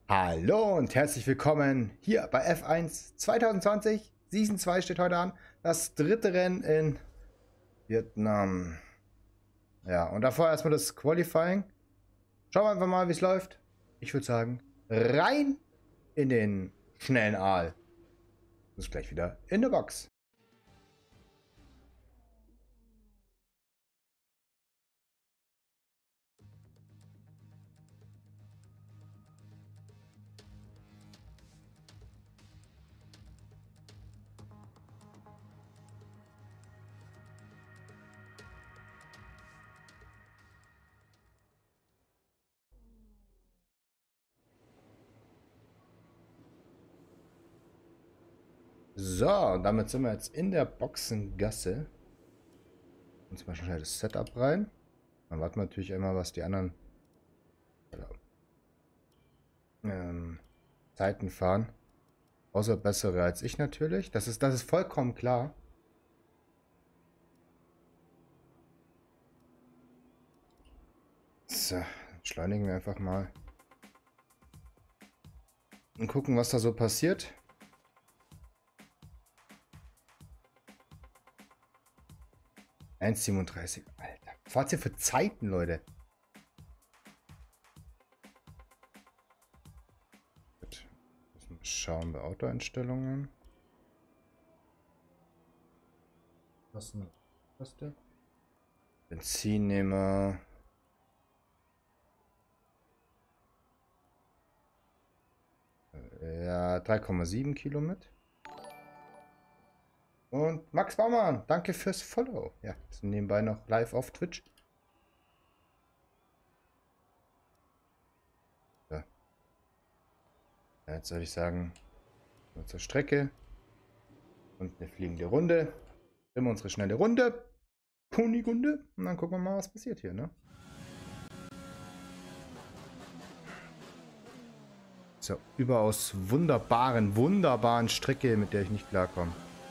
Hallo und herzlich willkommen hier bei F1 2020. Season 2 steht heute an. Das dritte Rennen in Vietnam. Ja, und davor erstmal das Qualifying. Schauen wir einfach mal, wie es läuft. Ich würde sagen, rein in den schnellen Aal. Bis gleich wieder in der Box. So, und damit sind wir jetzt in der Boxengasse. Und zum Beispiel schnell das Setup rein. Dann warten wir natürlich einmal, was die anderen Zeiten fahren. Außer bessere als ich natürlich. Das ist vollkommen klar. So, entschleunigen wir einfach mal. Und gucken, was da so passiert. (1,37). Alter. Was hier für Zeiten, Leute? Gut. Müssen wir schauen bei Autoeinstellungen. Was denn? Was der? Benzinnehmer. Ja, 3,7 Kilo mit. Und Max Baumann, danke fürs Follow. Ja, wir sind nebenbei noch live auf Twitch. So. Ja, jetzt soll ich sagen, zur Strecke. Und eine fliegende Runde. Immer unsere schnelle Runde. Kunigunde. Und dann gucken wir mal, was passiert hier, ne? So, überaus wunderbaren Strecke, mit der ich nicht klarkomme.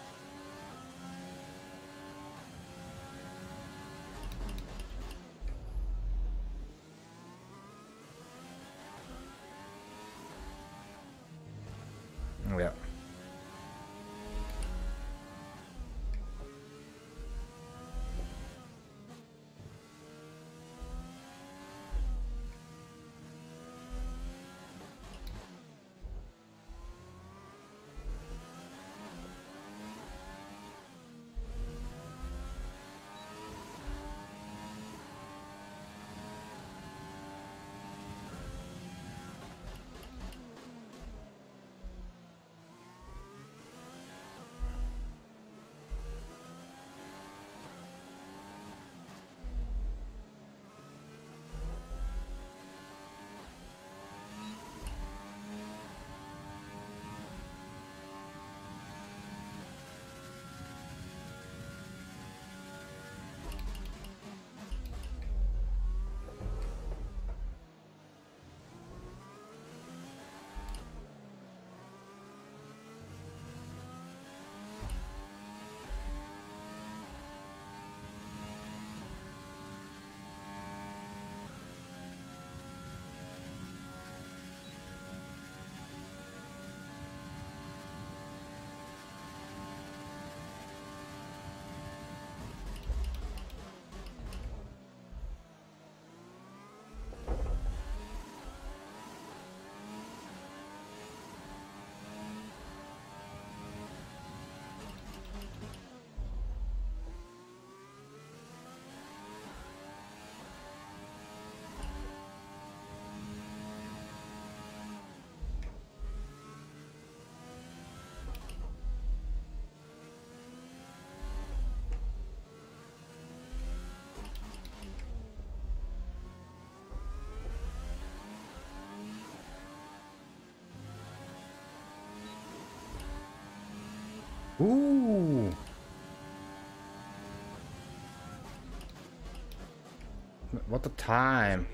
Oh ja. Uh. What a time.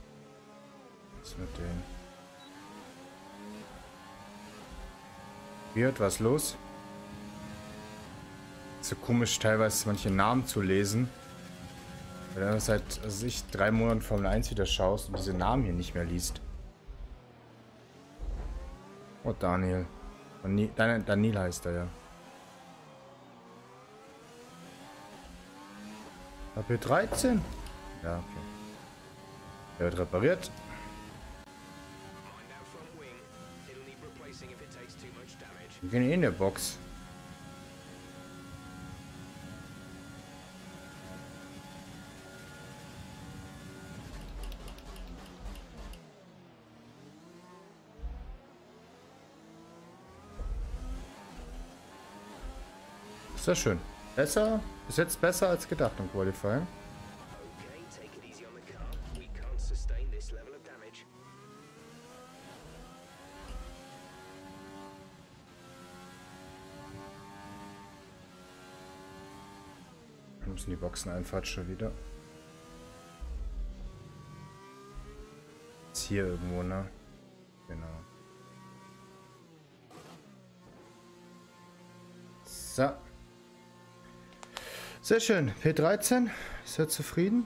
Was mit den? Wird was los? So komisch teilweise manche Namen zu lesen. Wenn du seit, also ich 3 Monaten Formel 1 wieder schaust und diese Namen hier nicht mehr liest. Oh, Daniel. Daniel heißt er ja. AP13? Ja, okay. Der wird repariert. Wir gehen in der Box. Sehr schön. Besser, bis jetzt besser als gedacht im Qualifying. Wir müssen die Boxen einfahrt schon wieder. Ist hier irgendwo, ne? Genau. So. Sehr schön. P13. Ist er zufrieden?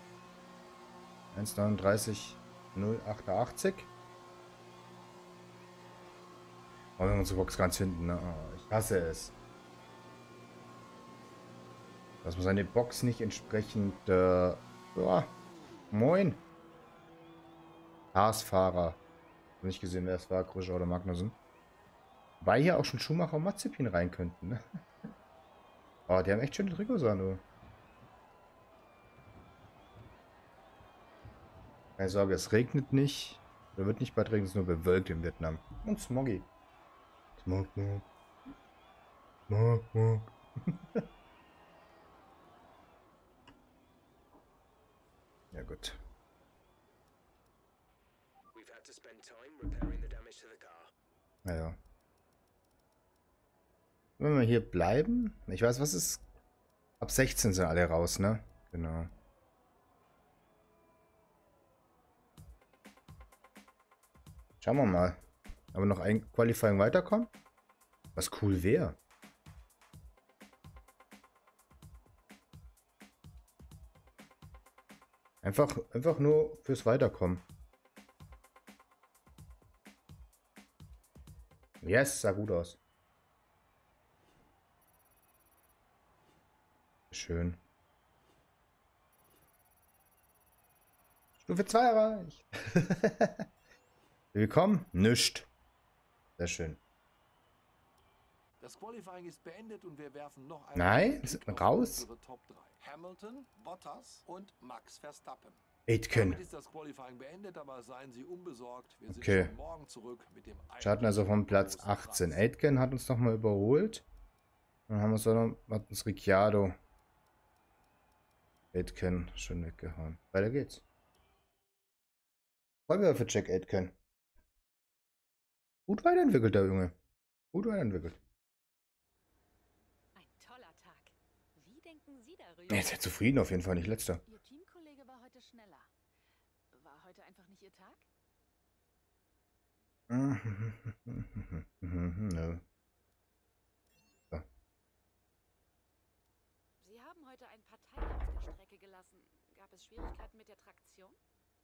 1,39,088. Oh, wir haben unsere Box ganz hinten, ne? Oh, ich hasse es. Dass man seine Box nicht entsprechend... ja. Moin. Haas-Fahrer. Nicht gesehen, wer es war. Grosjean oder Magnussen. Weil hier auch schon Schumacher und Mazepin rein könnten, ne? Oh, die haben echt schöne Trikots an, du. Keine Sorge, es regnet nicht. Da wird nicht bald regnen, es ist nur bewölkt in Vietnam. Und smoggy. Smog, smog. Smog, smog. Ja, gut. Naja. Wenn wir hier bleiben. Ich weiß, was ist. Ab 16 sind alle raus, ne? Genau. Schauen wir mal. Aber noch ein Qualifying weiterkommen? Was cool wäre. Einfach nur fürs Weiterkommen. Yes, sah gut aus. Schön. Stufe 2 erreicht. Willkommen. Nischt. Sehr schön. Das Qualifying ist beendet und wir werfen noch einen Nein, Blick raus. auf Top 3. Hamilton, Bottas und Max Verstappen. Aitken. Damit ist das Qualifying beendet, aber seien Sie unbesorgt. Wir sind Okay. schon morgen zurück mit dem Starten also vom Platz 18. Aitken hat uns nochmal überholt. Dann haben wir so noch, hat uns Ricciardo. Aitken schön weggehauen. Weiter geht's. Vollwerfer für Jack Aitken. Gut weiterentwickelt, der Junge. Gut weiterentwickelt. Ein toller Tag. Wie denken Sie darüber? Er ist ja zufrieden, auf jeden Fall nicht letzter. Ihr Teamkollege war heute schneller. War heute einfach nicht Ihr Tag? Nö. So. Sie haben heute ein paar Teile auf der Strecke gelassen. Gab es Schwierigkeiten mit der Traktion?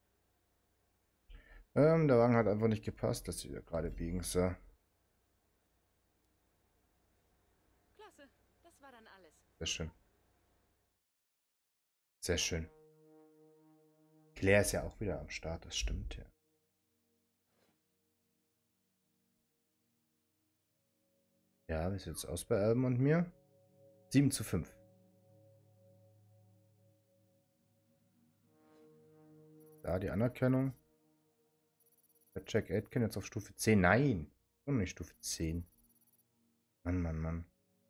Der Wagen hat einfach nicht gepasst, dass sie gerade biegen. So. Klasse, das war dann alles. Sehr schön. Sehr schön. Claire ist ja auch wieder am Start, das stimmt ja. Ja, wie sieht es aus bei Alben und mir? 7:5. Da die Anerkennung. Der Jack Aitken jetzt auf Stufe 10. Nein, noch nicht Stufe 10. Mann, Mann, Mann.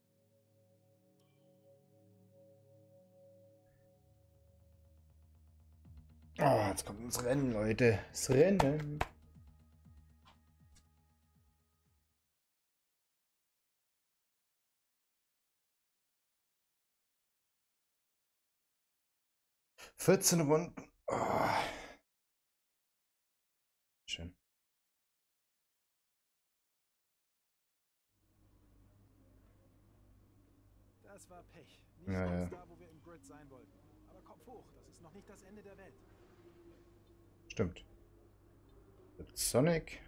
Oh, jetzt kommt das Rennen, Leute. Das Rennen. ...14 Runden. Oh. Schön. Das war Pech. Nicht Ja, ganz ja. da, wo wir im Grid sein wollten. Aber Kopf hoch, das ist noch nicht das Ende der Welt. Stimmt. Mit Sonic.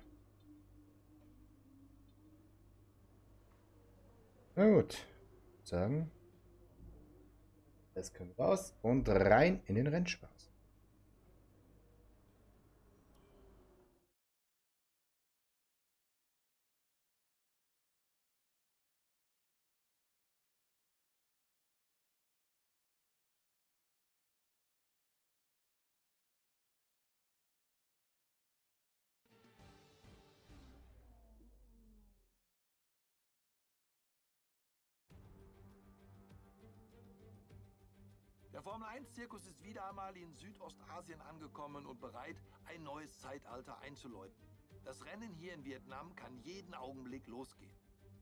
Na gut. Sagen. Jetzt können wir raus und rein in den Rennspaß. Der Formel-1-Zirkus ist wieder einmal in Südostasien angekommen und bereit, ein neues Zeitalter einzuläuten. Das Rennen hier in Vietnam kann jeden Augenblick losgehen.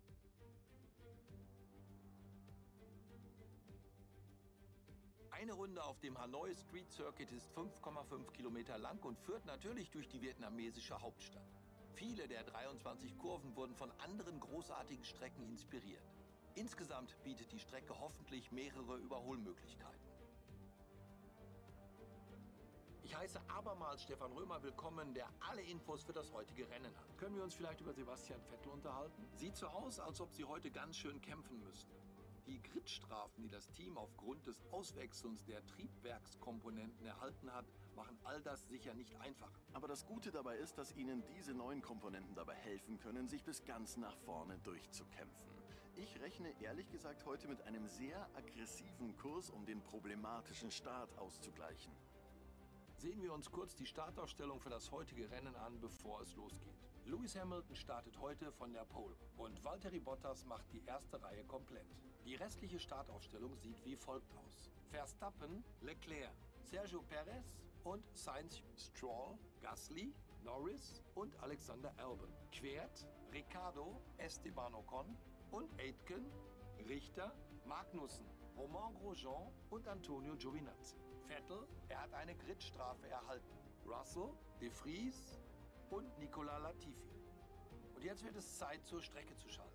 Eine Runde auf dem Hanoi Street Circuit ist 5,5 Kilometer lang und führt natürlich durch die vietnamesische Hauptstadt. Viele der 23 Kurven wurden von anderen großartigen Strecken inspiriert. Insgesamt bietet die Strecke hoffentlich mehrere Überholmöglichkeiten. Ich heiße abermals Stefan Römer willkommen, der alle Infos für das heutige Rennen hat. Können wir uns vielleicht über Sebastian Vettel unterhalten? Sieht so aus, als ob sie heute ganz schön kämpfen müssten. Die Gridstrafen, die das Team aufgrund des Auswechselns der Triebwerkskomponenten erhalten hat, machen all das sicher nicht einfacher. Aber das Gute dabei ist, dass Ihnen diese neuen Komponenten dabei helfen können, sich bis ganz nach vorne durchzukämpfen. Ich rechne ehrlich gesagt heute mit einem sehr aggressiven Kurs, um den problematischen Start auszugleichen. Sehen wir uns kurz die Startaufstellung für das heutige Rennen an, bevor es losgeht. Lewis Hamilton startet heute von der Pole und Valtteri Bottas macht die erste Reihe komplett. Die restliche Startaufstellung sieht wie folgt aus: Verstappen, Leclerc, Sergio Perez und Sainz, Stroll, Gasly, Norris und Alexander Albon. Quert, Ricciardo, Esteban Ocon und Aitken, Richter, Magnussen, Romain Grosjean und Antonio Giovinazzi. Vettel, er hat eine Gridstrafe erhalten. Russell, De Vries und Nicolas Latifi. Und jetzt wird es Zeit, zur Strecke zu schalten.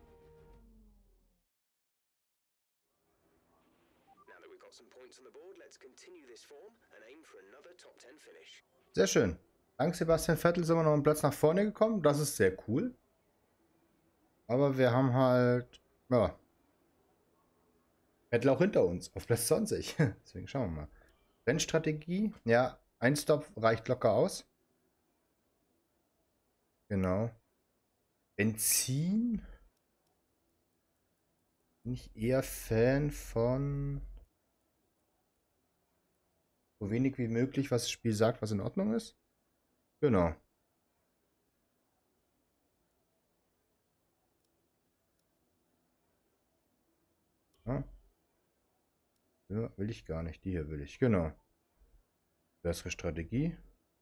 Sehr schön. Dank Sebastian Vettel sind wir noch einen Platz nach vorne gekommen. Das ist sehr cool. Aber wir haben halt, ja, Vettel auch hinter uns auf Platz 20. Deswegen schauen wir mal. Rennstrategie. Ja, ein Stop reicht locker aus. Genau. Benzin. Bin ich eher Fan von so wenig wie möglich, was das Spiel sagt, was in Ordnung ist. Genau. Ja. Ja, will ich gar nicht. Die hier will ich. Genau. Bessere Strategie.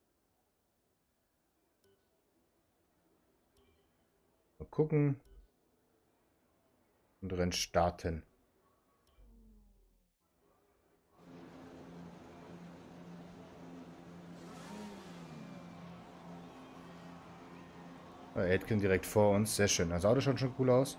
Mal gucken. Und Rennen starten. Aitken direkt vor uns. Sehr schön. Das Auto schaut schon cool aus.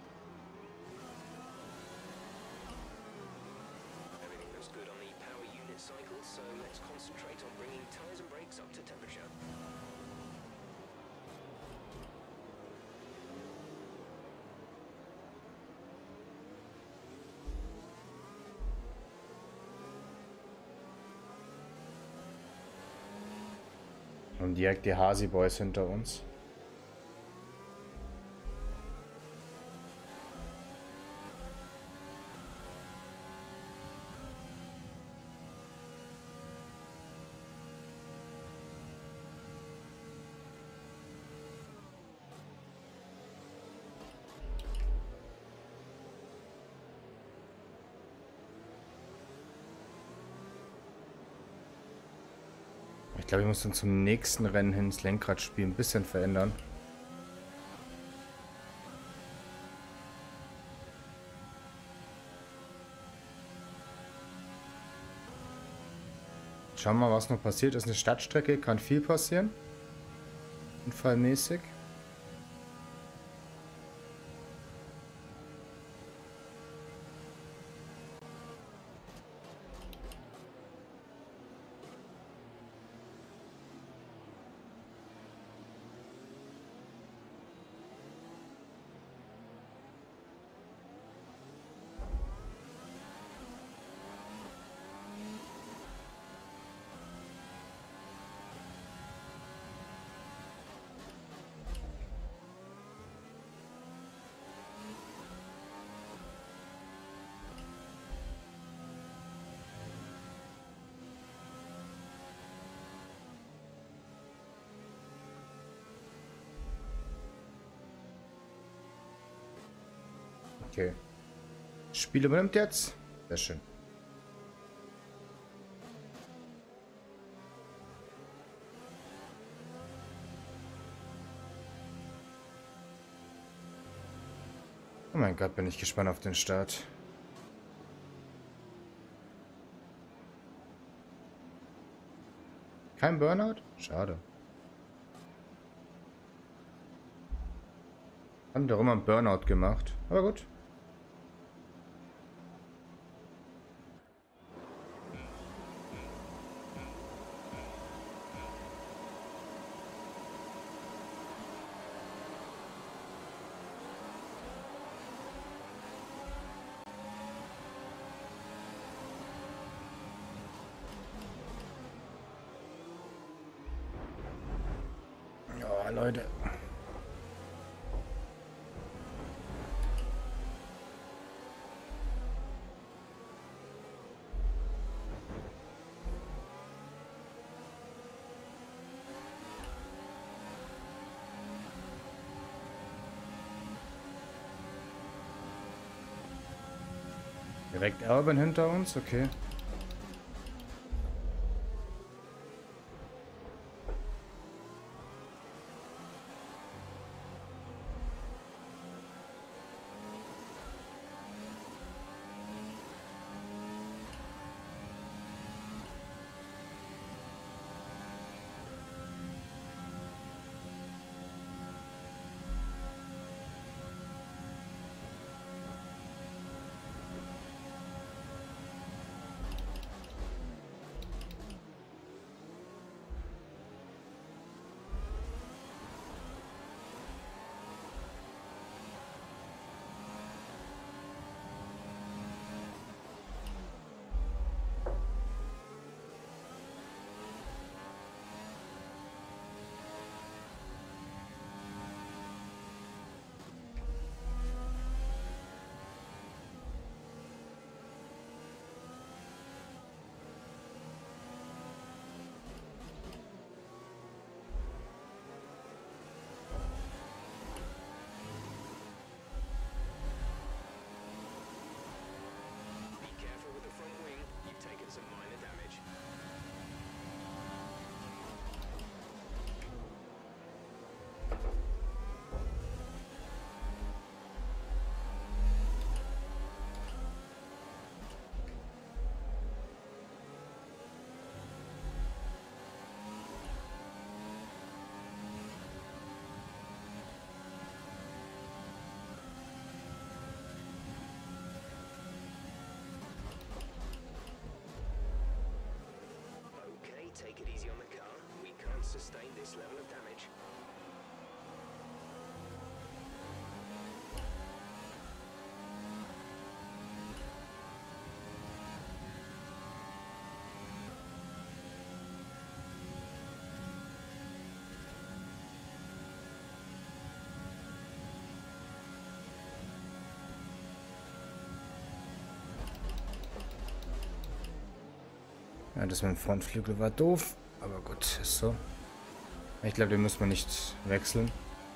Und direkt die Hasi Boys hinter uns. Ich glaube, ich muss dann zum nächsten Rennen hin das Lenkradspiel ein bisschen verändern. Schauen wir mal, was noch passiert. Das ist eine Stadtstrecke, kann viel passieren. Unfallmäßig. Okay. Spiel übernimmt jetzt. Sehr schön. Oh mein Gott, bin ich gespannt auf den Start. Kein Burnout? Schade. Haben doch immer einen Burnout gemacht. Aber gut. Ja, Leute. Direkt Urban hinter uns, okay. Take it easy on the car. We can't sustain this level of damage. Ja, das mit dem Frontflügel war doof, aber gut, ist so. Ich glaube, den muss man nicht wechseln.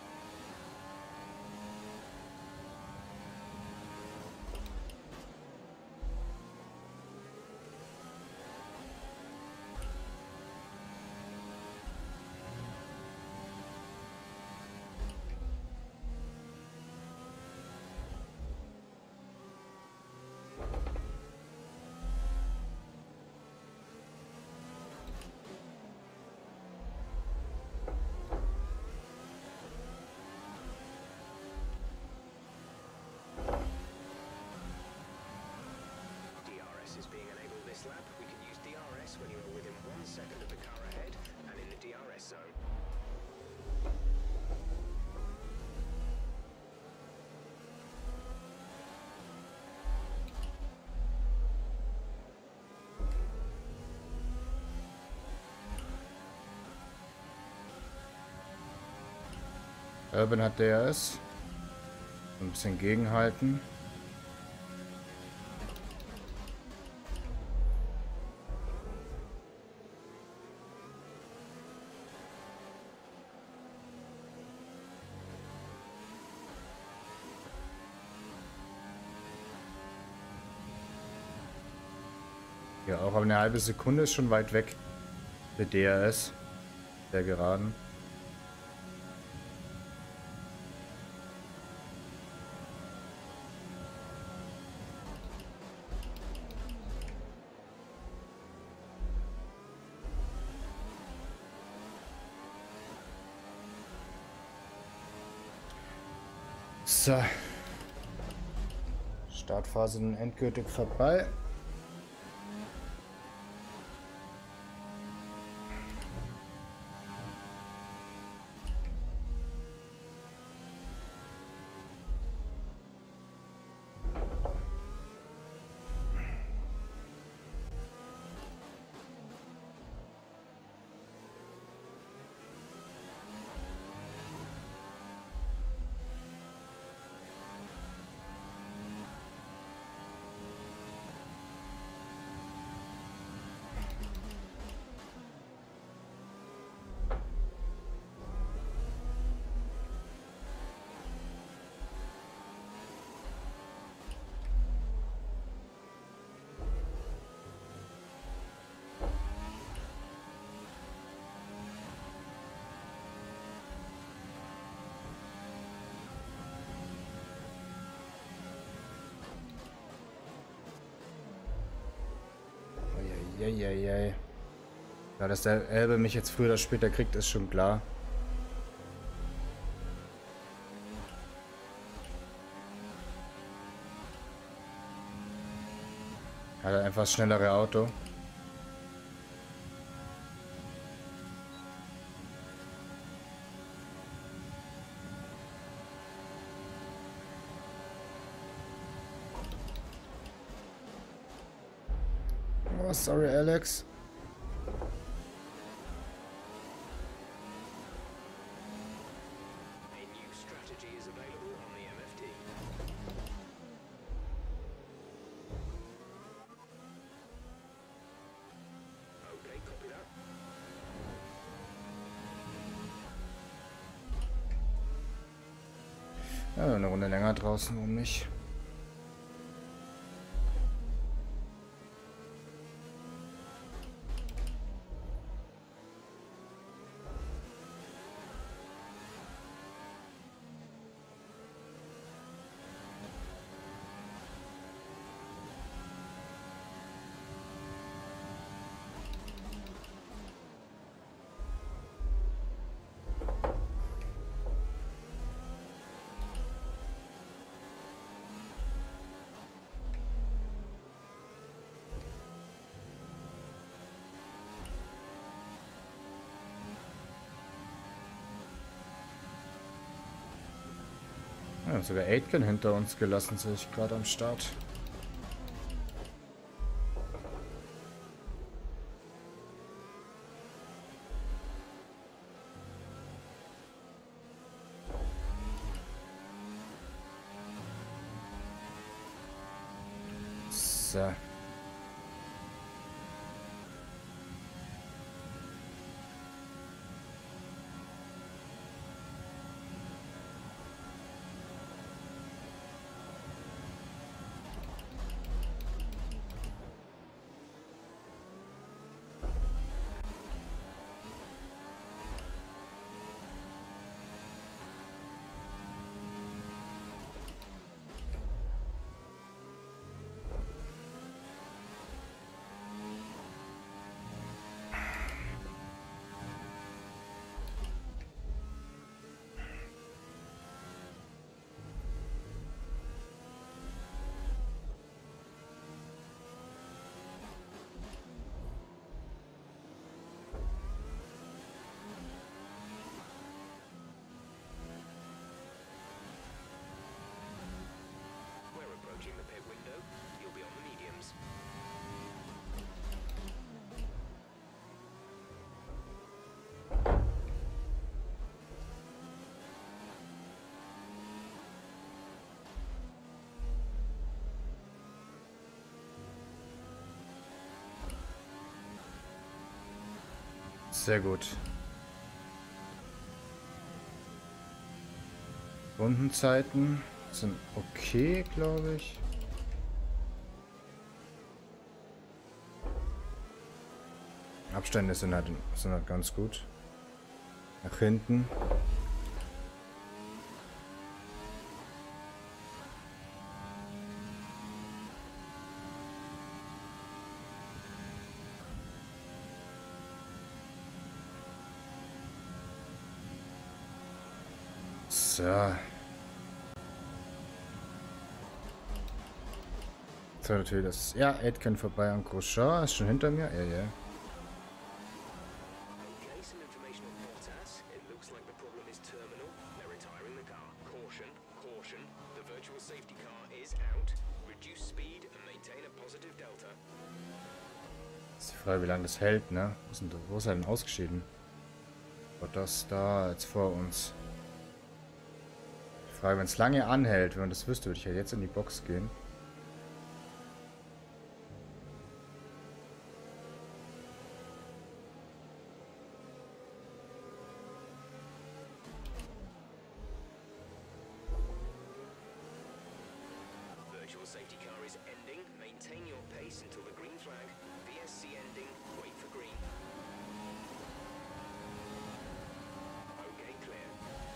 Is being enabled this lap. We can use DRS when you are within 1 second of the car ahead and in the DRS zone. Urban hat DRS. Ein bisschen gegenhalten. Ja, auch aber eine halbe Sekunde ist schon weit weg. Der DRS. Der Geraden. So. Startphase nun endgültig vorbei. Eieiei. Ja, dass der Elbe mich jetzt früher oder später kriegt, ist schon klar. Hat er einfach das schnellere Auto. Oh, sorry, Alex. A new strategy is available on the MFD. Okay, copy that. Ja, eine Runde länger draußen um mich. Ja, sogar Aitken hinter uns gelassen, sehe ich gerade am Start. So. We're approaching the pit window. You'll be on the mediums. Sehr gut. Rundenzeiten sind okay, glaube ich. Abstände sind halt ganz gut. Nach hinten. So. So, natürlich das. Ja, Aitken vorbei an Grosjean. Ist schon hinter mir? Ja, ja. Okay, some information on Bottas. It looks like the problem is terminal. They're retiring the car. Caution, caution. The virtual safety car is out. Reduce speed and maintain a positive delta. Ist die Frage, wie lange das hält, ne? Wo ist er denn ausgeschieden? Das da jetzt vor uns. Die Frage, wenn es lange anhält, wenn man das wüsste, würde ich ja jetzt in die Box gehen. Virtual safety car is ending. Maintain your pace until the green flag. VSC ending. Wait for green. Okay, clear.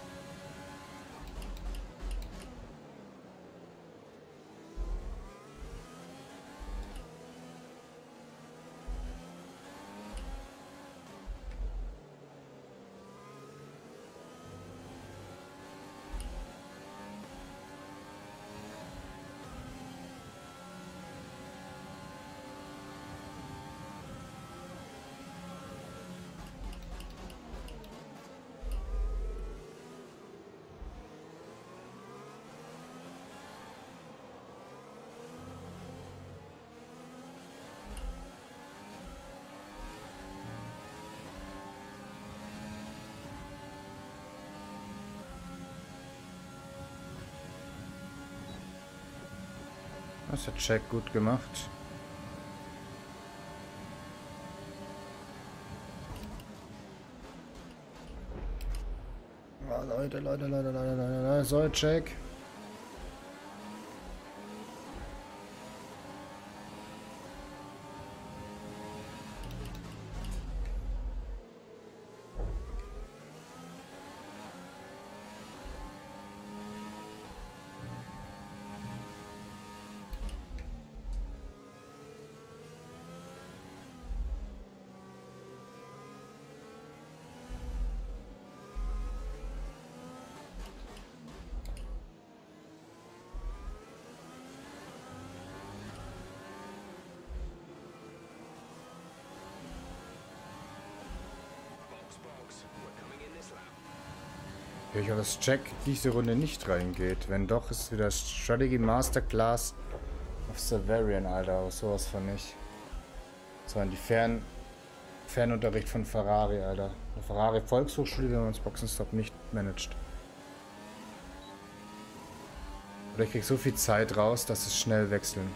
Das hat Jack gut gemacht. Oh, Leute. So, Jack. Ich hoffe, dass Jack diese Runde nicht reingeht. Wenn doch, ist es wieder Strategy Masterclass of Severian, Alter. Aber sowas von nicht. So, an die Fernunterricht von Ferrari, Alter. Eine Ferrari Volkshochschule, wenn man das Boxenstopp nicht managt. Oder ich krieg so viel Zeit raus, dass es schnell wechseln.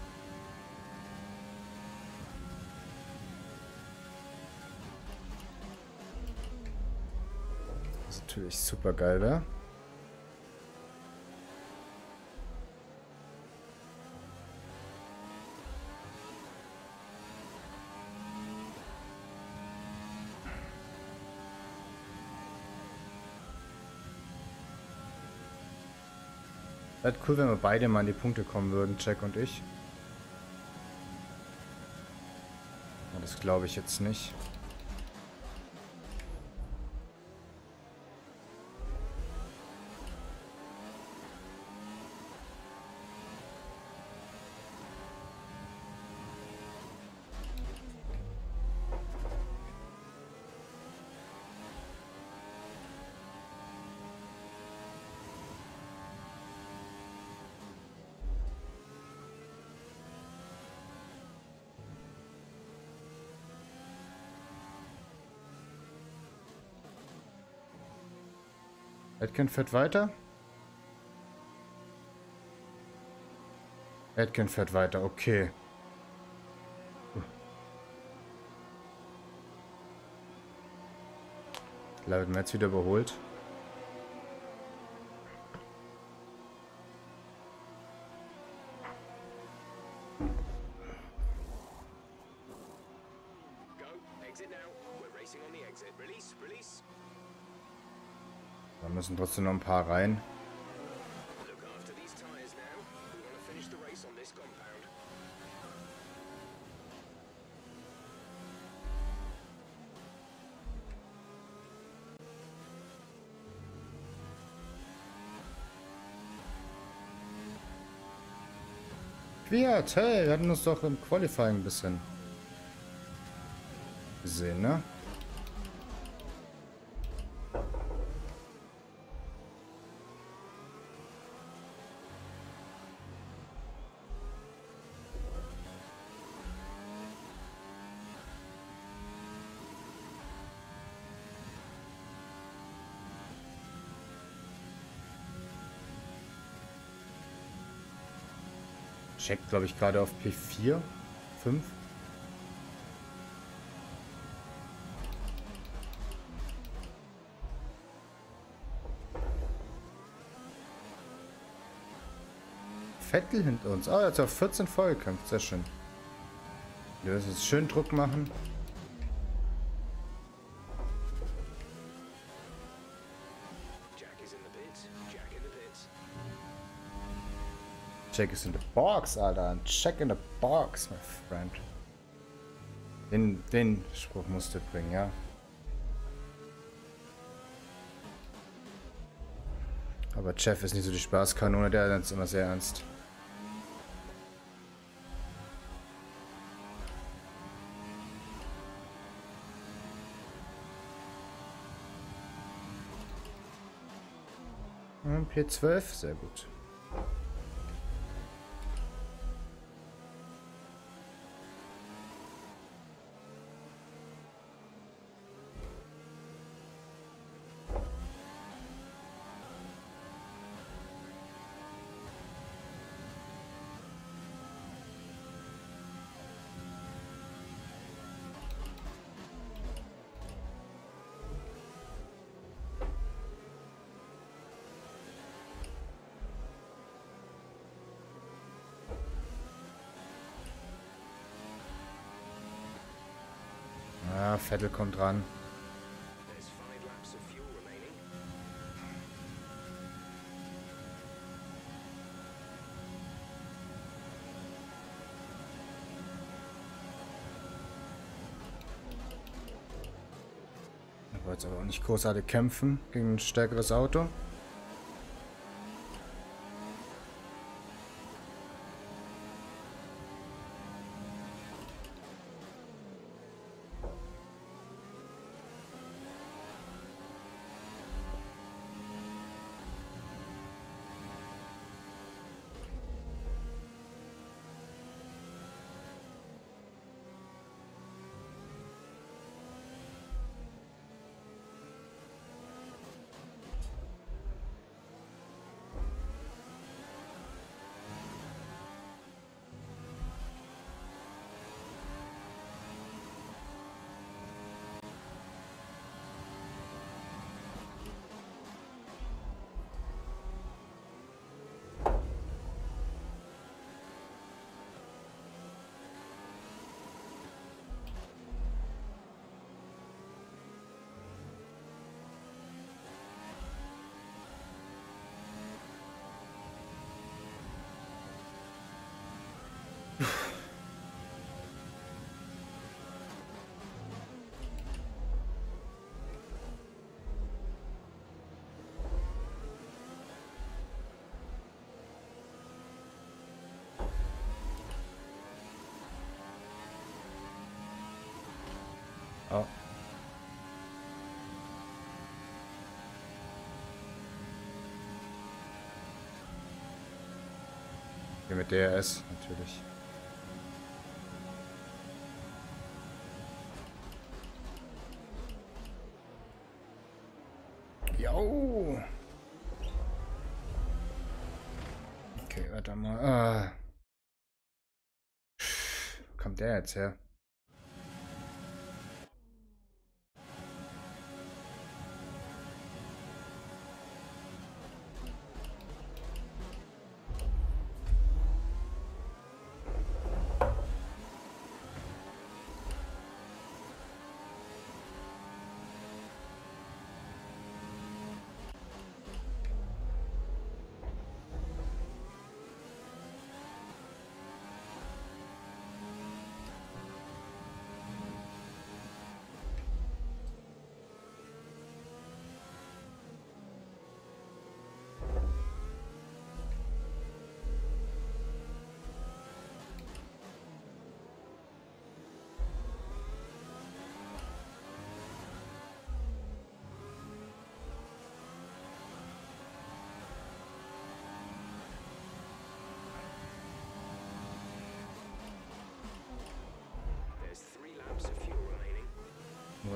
Natürlich super geil, da. Wäre cool, wenn wir beide mal an die Punkte kommen würden, Jack und ich. Aber das glaube ich jetzt nicht. Aitken fährt weiter. Aitken fährt weiter, okay. Da wird man jetzt wieder überholt. Go, exit Da müssen trotzdem noch ein paar rein. Quiert, hey, wir hatten uns doch im Qualifying ein bisschen gesehen, ne? Checkt, glaube ich, gerade auf P4, 5. Vettel hinter uns. Ah, jetzt auf 14 vollgekämpft. Sehr schön. Wir müssen jetzt schön Druck machen. Jack is in the box, Alter. Check in the box, my friend. Den Spruch musst du bringen, ja. Aber Jeff ist nicht so die Spaßkanone, der ist immer sehr ernst. P12, sehr gut. Ja, Vettel kommt ran. Ich wollte jetzt aber auch nicht großartig kämpfen gegen ein stärkeres Auto. Oh. Hier mit DRS natürlich. Jo. Okay, warte mal. Ah. Wo kommt der jetzt her?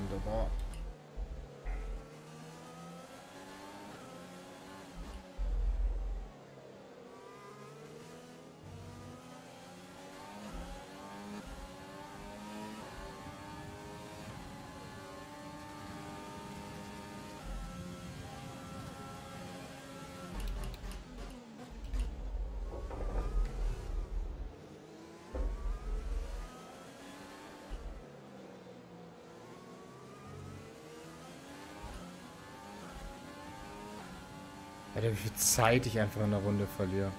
Wunderbar. Alter, wie viel Zeit ich einfach in der Runde verliere.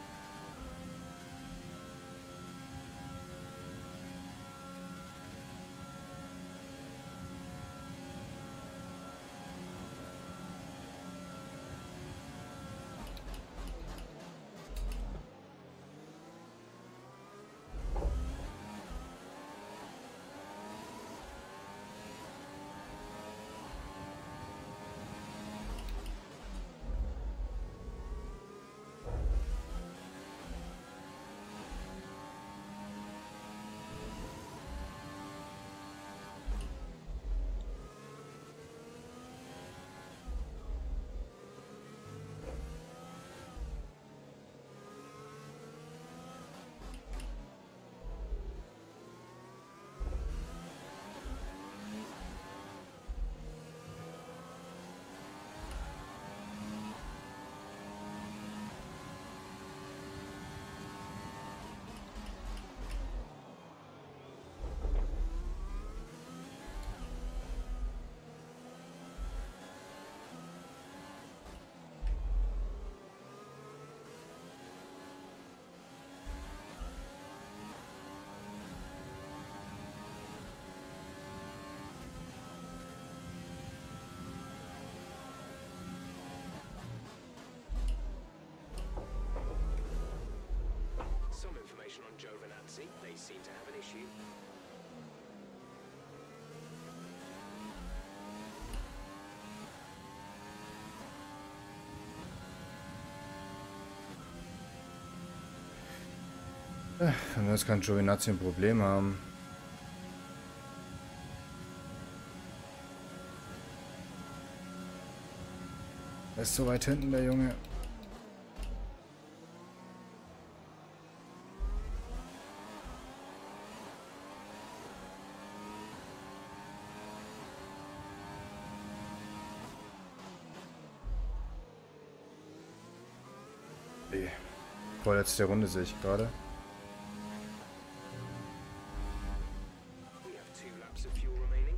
Some information on Giovinazzi. They seem to have an issue. Von mir aus kann Giovinazzi ein Problem haben. Er ist so weit hinten, der Junge. Vorletzte Runde sehe ich gerade. We have 2 laps of fuel remaining.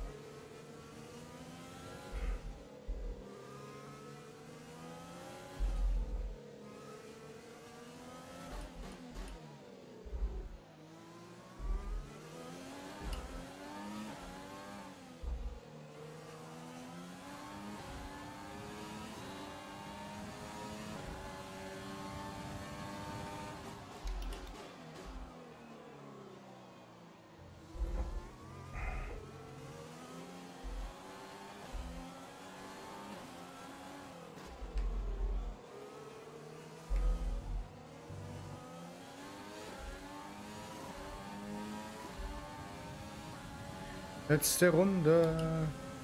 Letzte Runde.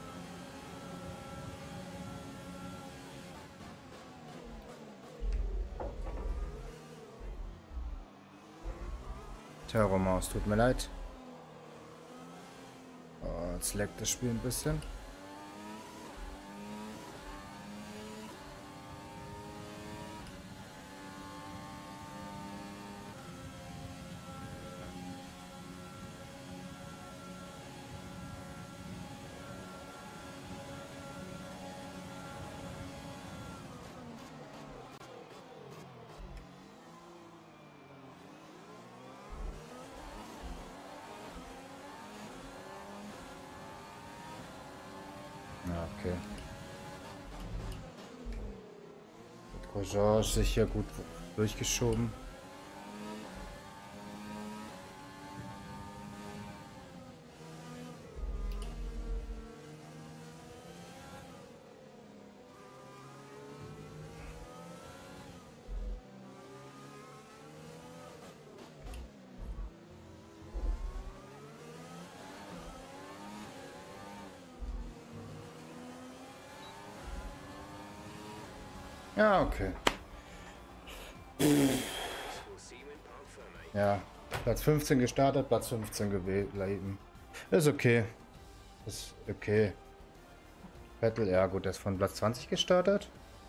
Terrormaus, tut mir leid. Oh, jetzt leckt das Spiel ein bisschen. Ja, okay. Grosjean sich hier gut durchgeschoben. Ja, okay. We'll see you in Parc Ferme. Ja, Platz 15 gestartet, Platz 15 geblieben. Ist okay. Ist okay. Vettel, ja gut, der ist von Platz 20 gestartet.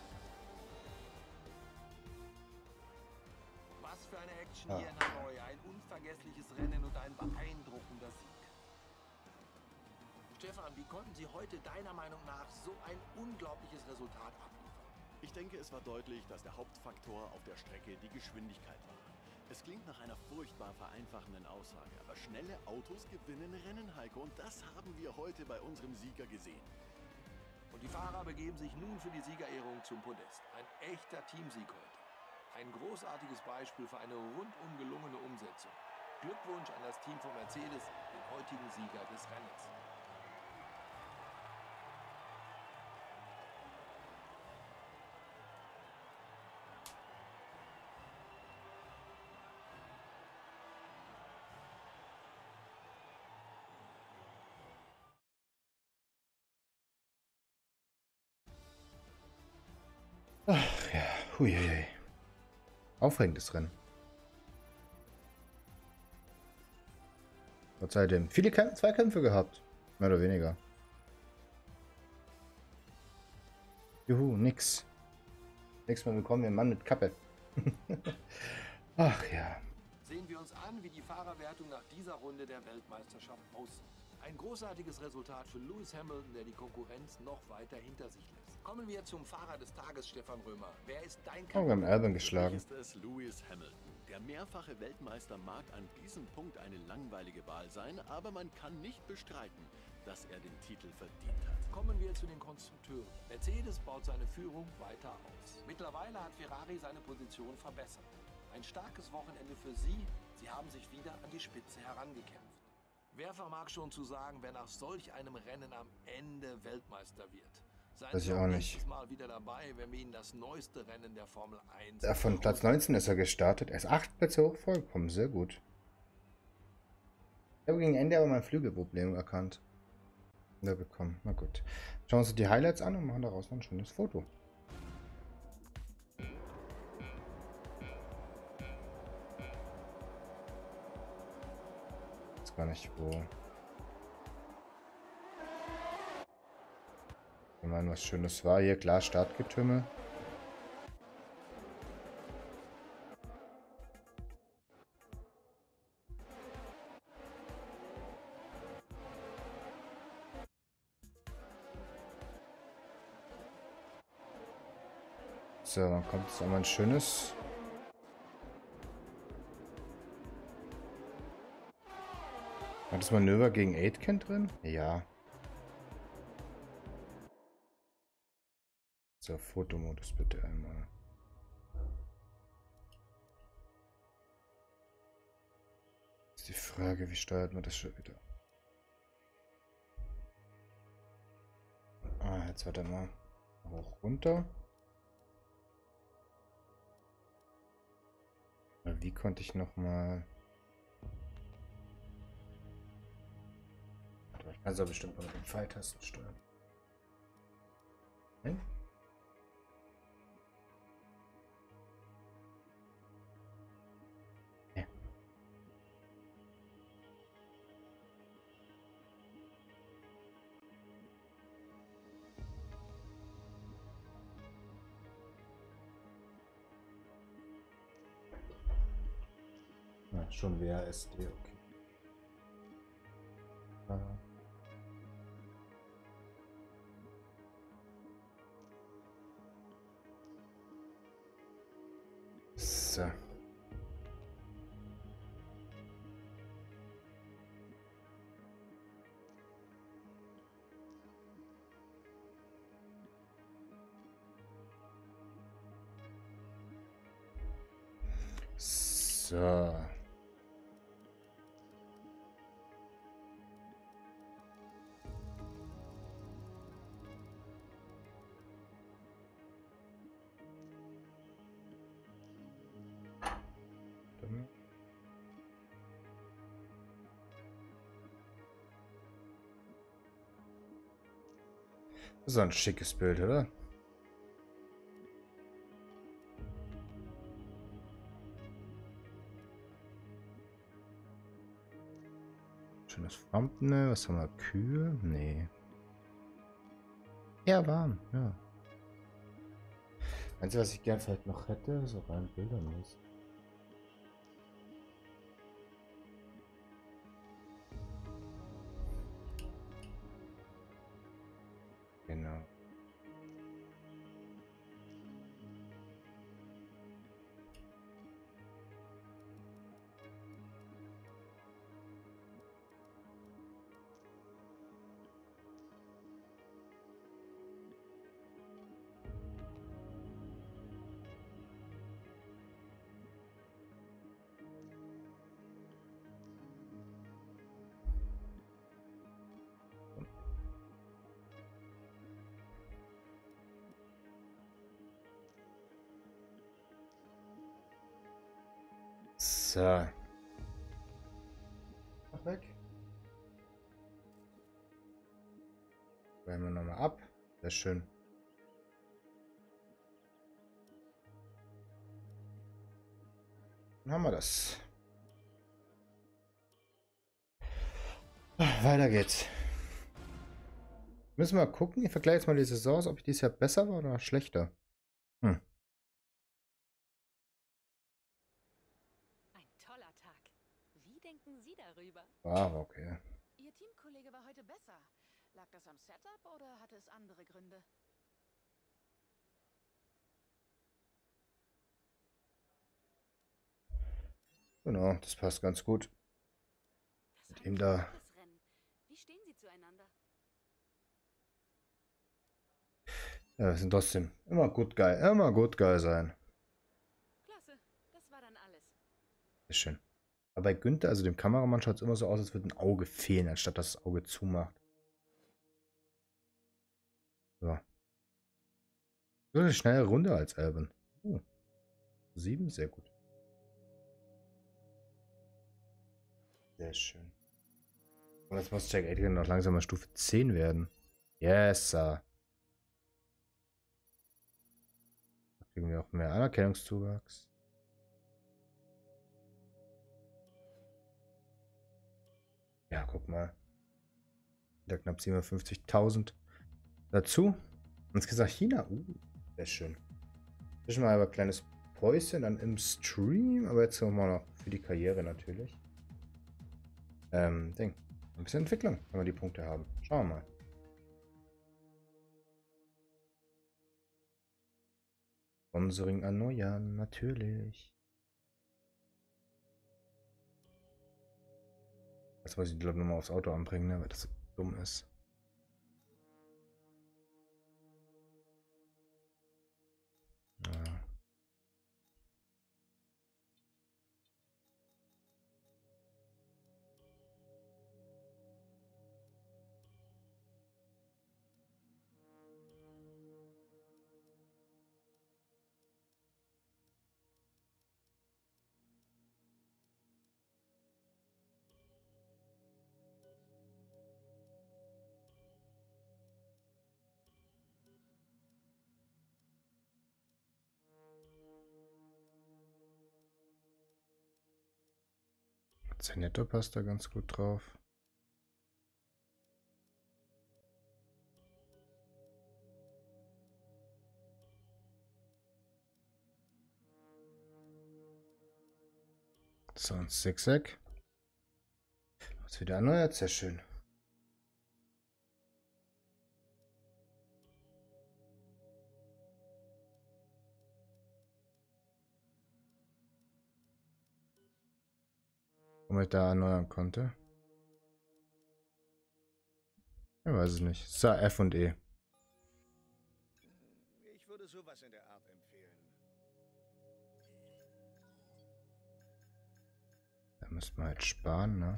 Was für eine Action hier in Hanoi. Ein unvergessliches Rennen und ein beeindruckender Sieg. Stefan, wie konnten Sie heute deiner Meinung nach so ein unglaubliches Resultat abliefern? Ich denke, es war deutlich, dass der Hauptfaktor auf der Strecke die Geschwindigkeit war. Es klingt nach einer furchtbar vereinfachenden Aussage, aber schnelle Autos gewinnen Rennen, Heiko, und das haben wir heute bei unserem Sieger gesehen. Und die Fahrer begeben sich nun für die Siegerehrung zum Podest. Ein echter Teamsieg heute. Ein großartiges Beispiel für eine rundum gelungene Umsetzung. Glückwunsch an das Team von Mercedes, den heutigen Sieger des Rennens. Ach ja, huiuiui. Aufregendes Rennen. Trotz seitdem viele Zweikämpfe gehabt. Mehr oder weniger. Juhu, nix. Nächstes Mal bekommen wir einen Mann mit Kappe. Ach ja. Sehen wir uns an, wie die Fahrerwertung nach dieser Runde der Weltmeisterschaft aussieht. Ein großartiges Resultat für Lewis Hamilton, der die Konkurrenz noch weiter hinter sich lässt. Kommen wir zum Fahrer des Tages, Stefan Römer. Wer ist dein Oh, wir haben Albon geschlagen. Ist es Lewis Hamilton. Der mehrfache Weltmeister mag an diesem Punkt eine langweilige Wahl sein, aber man kann nicht bestreiten, dass er den Titel verdient hat. Kommen wir zu den Konstrukteuren. Mercedes baut seine Führung weiter aus. Mittlerweile hat Ferrari seine Position verbessert. Ein starkes Wochenende für sie. Sie haben sich wieder an die Spitze herangekämpft. Wer vermag schon zu sagen, wer nach solch einem Rennen am Ende Weltmeister wird? Seien Weiß ich Sie auch auch nicht. nächstes Mal wieder dabei, wenn wir Ihnen das neueste Rennen der Formel 1... Ja, von Platz 19 ist er gestartet. Er ist 8 Plätze hoch vorgekommen. Sehr gut. Ich habe gegen Ende aber mein Flügelproblem erkannt. Ja, bekommen. Na gut. Schauen wir uns die Highlights an und machen daraus noch ein schönes Foto. Jetzt gar nicht wo. Ich meine, was Schönes war hier. Klar, Startgetümmel. So, dann kommt jetzt einmal ein schönes. Hat das Manöver gegen Aitken drin? Ja. So, Fotomodus bitte einmal. Ist die Frage, wie steuert man das schon wieder? Ah, jetzt warte mal. Hoch, runter. Wie konnte ich noch mal... Ich kann es aber bestimmt mal mit den Pfeiltasten steuern. Okay. Ja. Ja, schon WASD, okay. So. So. Das ist ein schickes Bild, oder? Schönes Thumbnail. Was haben wir? Kühl? Nee. Ja, warm, ja. Einzige, was ich gern vielleicht noch hätte, so rein Bildermäßig. Genau. So. Mach weg. Wärmen wir nochmal ab. Sehr schön. Dann haben wir das. Weiter geht's. Müssen wir gucken. Ich vergleiche jetzt mal die Saisons, ob ich dieses Jahr besser war oder schlechter. Ein toller Tag. Wie denken Sie darüber? War okay. Ihr Teamkollege war heute besser. Lag das am Setup oder hatte es andere Gründe? Genau, das passt ganz gut. Das war Ihm ein da. knappes Rennen. Wie stehen Sie zueinander? Ja, wir sind trotzdem immer gut geil. Immer gut geil sein. Klasse. Das war dann alles. Sehr schön. Aber bei Günther, also dem Kameramann, schaut es immer so aus, als würde ein Auge fehlen, anstatt dass das Auge zumacht. So. So eine schnelle Runde als Alban. 7, sehr gut. Sehr schön. Und jetzt muss Jack Adrian noch langsam mal Stufe 10 werden. Yes, sir. Da kriegen wir auch mehr Anerkennungszuwachs. Ja, guck mal. Da knapp 57.000 dazu. Und jetzt gesagt China. Sehr schön. Zwischen mal aber ein kleines Päuschen dann im Stream. Aber jetzt kommen wir noch für die Karriere natürlich. Ding. Ein bisschen Entwicklung, wenn wir die Punkte haben. Schauen wir mal. Sponsoring erneuern, natürlich. Das muss ich, glaube ich, nochmal aufs Auto anbringen, ne, weil das so dumm ist. Ja. Zenetto passt da ganz gut drauf. So, ein Zigzag. Was wieder erneuert, sehr schön. Warum ich da erneuern konnte. Ich weiß es nicht. So, F und E. Ich würde sowas in der Art empfehlen. Da müssten wir halt sparen, ne?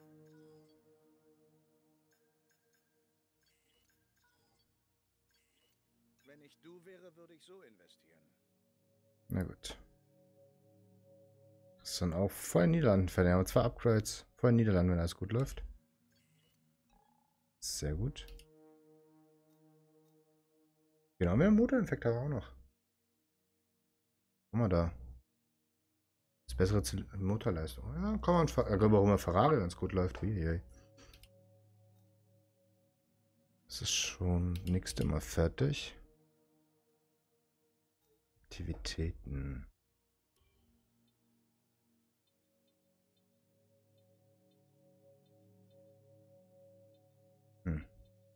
Wenn ich du wäre, würde ich so investieren. Na gut. Das ist dann auch voll in Niederlanden fertig. Wir haben 2 Upgrades. Voll in Niederlanden, wenn alles gut läuft. Sehr gut. Genau, mehr Motorinfekt haben wir auch noch. Guck mal da. Das bessere Motorleistung. Ja, kann man. Ich glaube auch immer Ferrari, wenn es gut läuft. Uiuiui. Das ist schon nächste Mal fertig. Aktivitäten. Hm.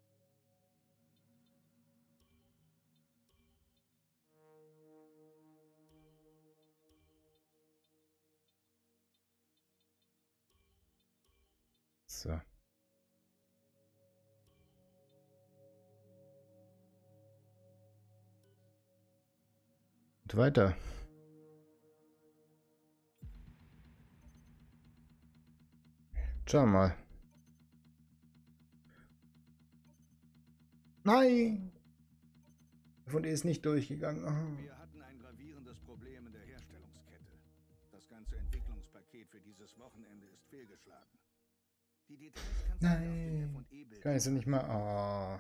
So. Und weiter. Schauen wir mal. Nein! Von der ist nicht durchgegangen. Oh. Wir hatten ein gravierendes Problem in der Herstellungskette. Das ganze Entwicklungspaket für dieses Wochenende ist fehlgeschlagen. Die Details kannst du dir auf den Nein. F&E-Bildern Kann ich sie nicht mal. Oh.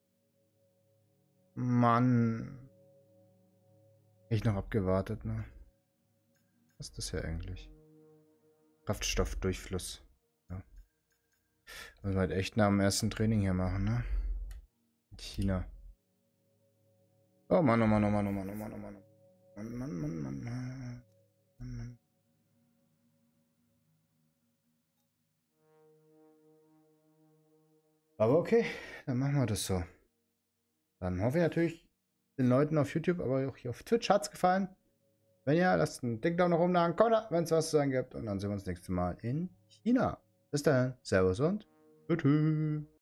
Mann. Ich noch abgewartet, ne? Was ist das hier eigentlich? Kraftstoffdurchfluss. Ja. Müssen wir halt echt nach dem ersten Training hier machen, ne? In China. Oh Mann, oh Mann, oh Mann, oh Mann, oh Mann, oh Mann. Mann, Mann, Mann, Mann, Mann. Mann, Mann. Aber okay, dann machen wir das so. Dann hoffe ich natürlich den Leuten auf YouTube, aber auch hier auf Twitch hat's gefallen. Wenn ja, lasst einen dicken Daumen nach oben da, einen Kommentar, wenn es was zu sagen gibt. Und dann sehen wir uns nächstes Mal in China. Bis dahin, Servus und tschüss.